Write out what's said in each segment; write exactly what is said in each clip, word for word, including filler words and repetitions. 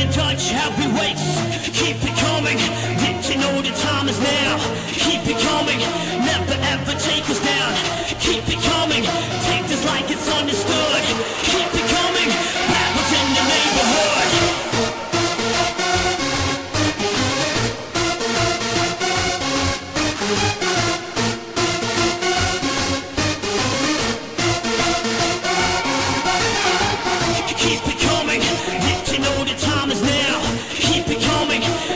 in touch, happy waits. Keep it coming, did you know the time is now? Keep it coming, never ever take us down. Keep it coming, take this like it's understood. Keep it coming, battles in the neighborhood. Keep it coming, did you know the time is now? Keep it coming,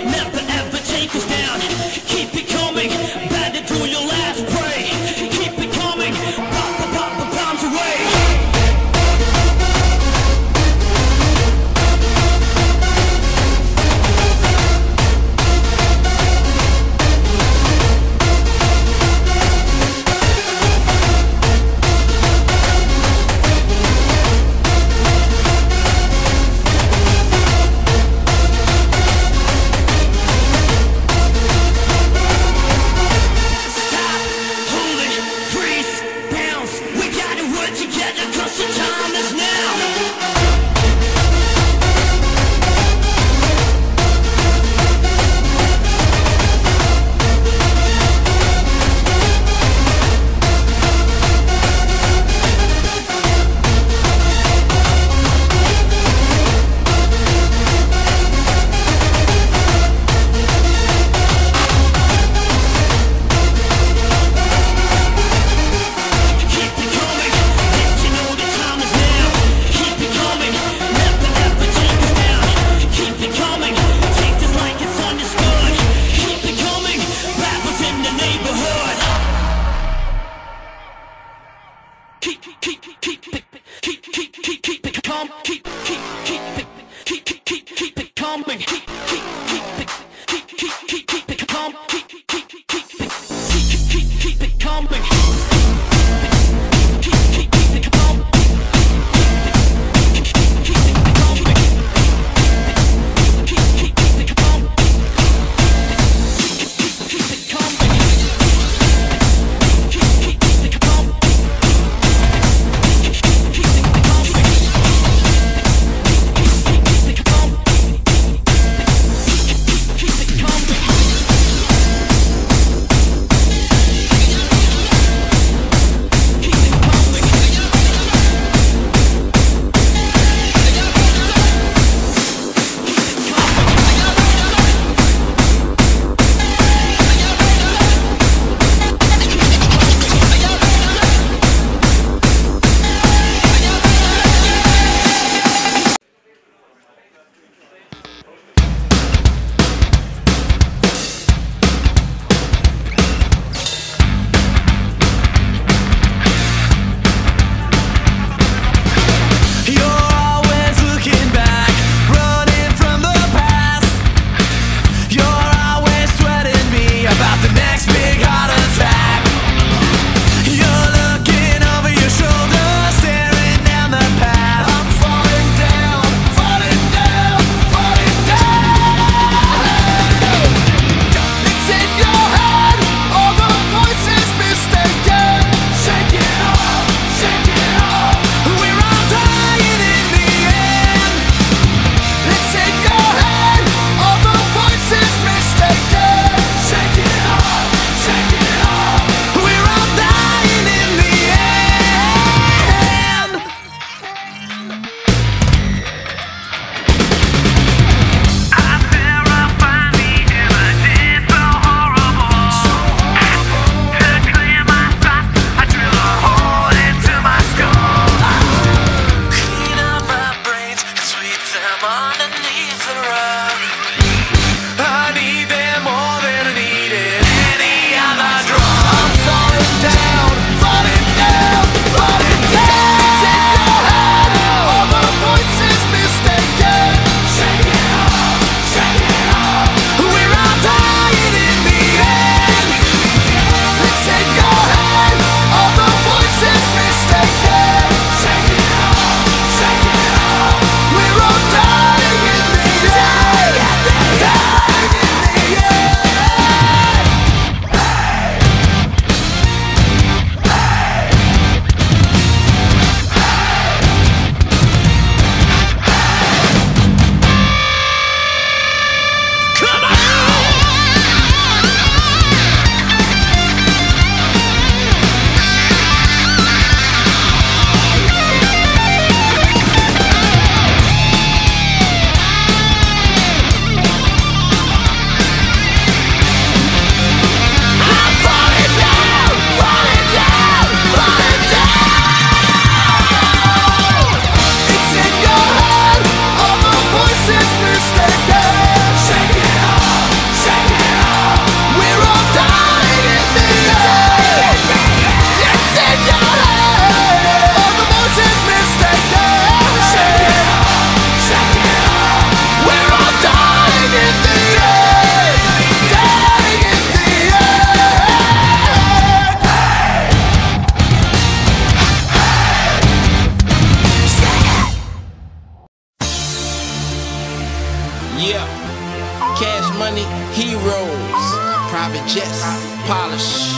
Heroes, private jets, polish.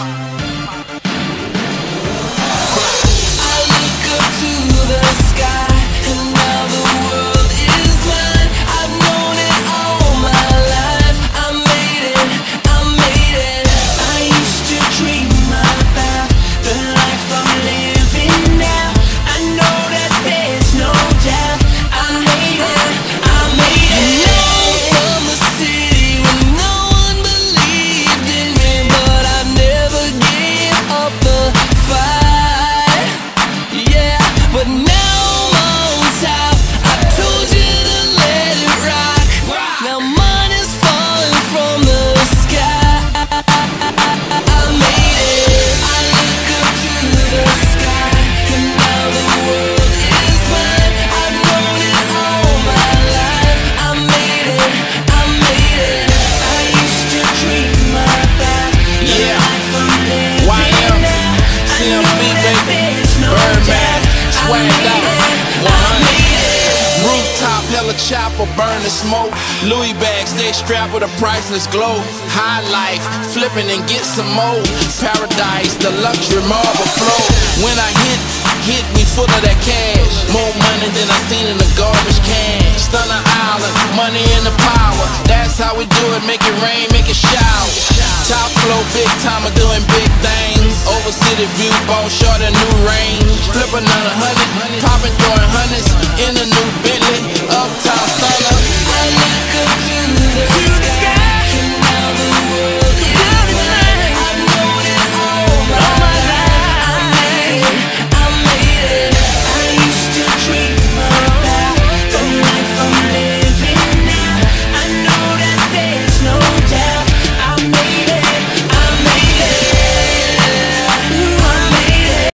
I look up to the sky, and now the world is mine. I've known it all my life. I made it, I made it. I used to dream about the life I'm living now. I know that there's no doubt. I made it, I made it. Known from the city when no one believed in me, but I never gave up the fight. Yeah, but now I'm on top. I told you to let it rock. Now money's falling from the sky. I made it. I look up to the sky, and now the world is mine. I've known it all my life. I made it, I made it. I used to dream about the Yeah. life I'm living Y M, now. I C M know B, that baby. there's no Birdman, doubt. swagged out, I one hundred. made it. Rooftop, hella chopper, burning smoke. Louis bags, stay strapped with a priceless glow. High life, flipping and get some more. Paradise, the luxury marble flow. When I hit, hit me full of that cash. More money than I seen in the garbage can. Stunner Island, money and the power. That's how we do it, make it rain, make it shower. Top flow, big time, doing big things. Over city view, ball short a new range. Flip another hundred, popping, throwing hundreds in the new